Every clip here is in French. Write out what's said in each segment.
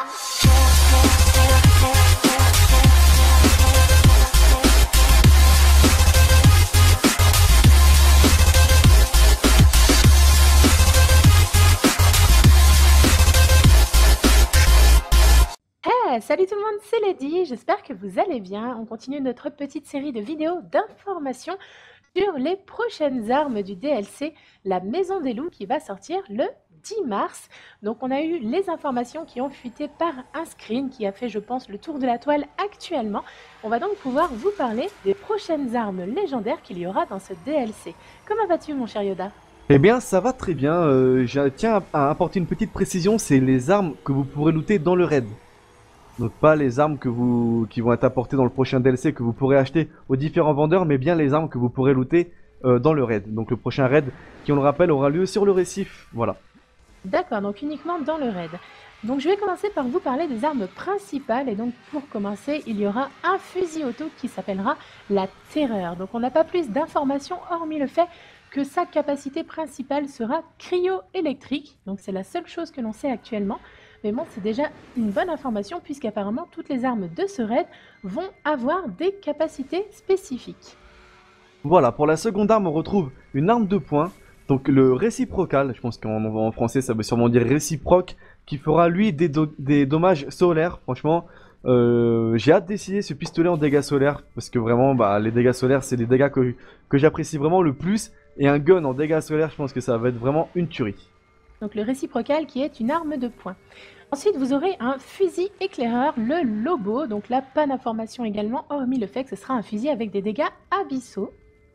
Salut tout le monde, c'est Lady, j'espère que vous allez bien. On continue notre petite série de vidéos d'informations sur les prochaines armes du DLC, la Maison des Loups, qui va sortir le 10 mars. Donc on a eu les informations qui ont fuité par un screen qui a fait, je pense, le tour de la toile actuellement. On va donc pouvoir vous parler des prochaines armes légendaires qu'il y aura dans ce DLC. Comment vas-tu mon cher Yoda ? Eh bien, ça va très bien. Je tiens à apporter une petite précision, c'est les armes que vous pourrez looter dans le raid. Donc pas les armes qui vont être apportées dans le prochain DLC que vous pourrez acheter aux différents vendeurs, mais bien les armes que vous pourrez looter dans le raid. Donc le prochain raid, qui on le rappelle, aura lieu sur le récif. Voilà. D'accord, donc uniquement dans le raid. Donc je vais commencer par vous parler des armes principales. Et donc pour commencer, il y aura un fusil auto qui s'appellera la Terreur. Donc on n'a pas plus d'informations hormis le fait que sa capacité principale sera cryo-électrique. Donc c'est la seule chose que l'on sait actuellement. Mais bon, c'est déjà une bonne information puisqu'apparemment toutes les armes de ce raid vont avoir des capacités spécifiques. Voilà, pour la seconde arme, on retrouve une arme de poing. Donc le réciprocal, je pense qu'en français ça veut sûrement dire réciproque, qui fera lui des dommages solaires. Franchement, j'ai hâte d'essayer ce pistolet en dégâts solaires parce que vraiment, les dégâts solaires, c'est des dégâts que j'apprécie vraiment le plus. Et un gun en dégâts solaires, je pense que ça va être vraiment une tuerie. Donc le réciprocal qui est une arme de poing. Ensuite, vous aurez un fusil éclaireur, le Lobo. Donc là, pas d'information également, hormis le fait que ce sera un fusil avec des dégâts abyssaux.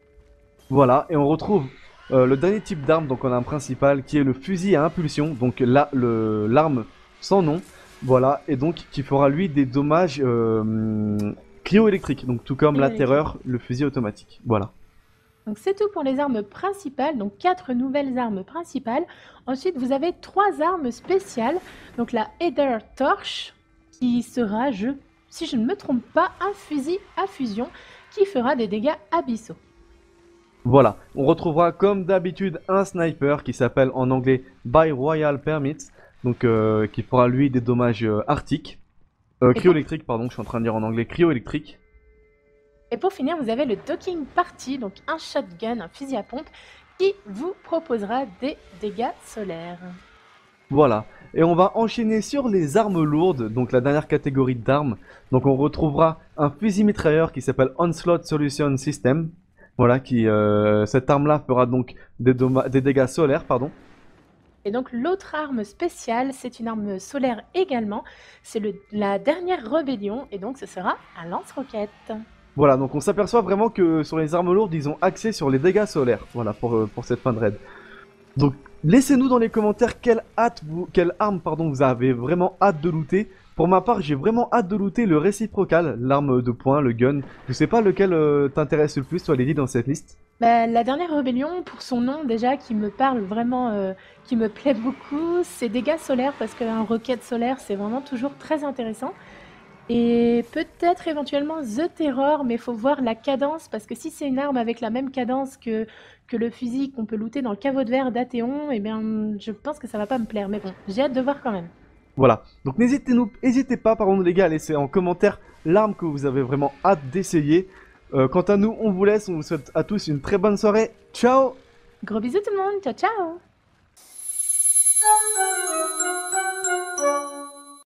Voilà, et on retrouve le dernier type d'arme, donc on a un principal, qui est le fusil à impulsion. Donc là, l'arme sans nom. Voilà, et donc qui fera lui des dommages cryo-électriques. Donc tout comme la Terreur, le fusil automatique. Voilà. Donc c'est tout pour les armes principales, donc 4 nouvelles armes principales. Ensuite, vous avez 3 armes spéciales. Donc la Heather Torch, qui sera, si je ne me trompe pas, un fusil à fusion qui fera des dégâts abyssaux. Voilà, on retrouvera comme d'habitude un sniper qui s'appelle en anglais By Royal Permits, donc qui fera lui des dommages arctiques. Cryo-électriques, pardon, je suis en train de dire en anglais cryo-électrique. Et pour finir, vous avez le Docking Party, donc un shotgun, un fusil à pompe, qui vous proposera des dégâts solaires. Voilà, et on va enchaîner sur les armes lourdes, donc la dernière catégorie d'armes. Donc on retrouvera un fusil mitrailleur qui s'appelle Onslaught Solution System. Voilà, cette arme-là fera donc des dégâts solaires, pardon. Et donc l'autre arme spéciale, c'est une arme solaire également. C'est la dernière rébellion, et donc ce sera un lance-roquette. Voilà, donc on s'aperçoit vraiment que sur les armes lourdes, ils ont axé sur les dégâts solaires. Voilà, pour cette fin de raid. Donc, laissez-nous dans les commentaires quelle arme vous avez vraiment hâte de looter. Pour ma part, j'ai vraiment hâte de looter le réciprocal, l'arme de poing, le gun. Je sais pas lequel t'intéresse le plus, toi, Lady, dans cette liste. La dernière rébellion, pour son nom déjà, qui me parle vraiment, qui me plaît beaucoup, c'est dégâts solaires, parce qu'un roquette solaire, c'est vraiment toujours très intéressant. Et peut-être éventuellement The Terror, mais il faut voir la cadence, parce que si c'est une arme avec la même cadence que le fusil qu'on peut looter dans le caveau de verre d'Athéon, eh bien je pense que ça va pas me plaire, mais bon, j'ai hâte de voir quand même. Voilà, donc n'hésitez pas, les gars, à laisser en commentaire l'arme que vous avez vraiment hâte d'essayer. Quant à nous, on vous laisse, on vous souhaite à tous une très bonne soirée. Ciao! Gros bisous tout le monde, ciao ciao!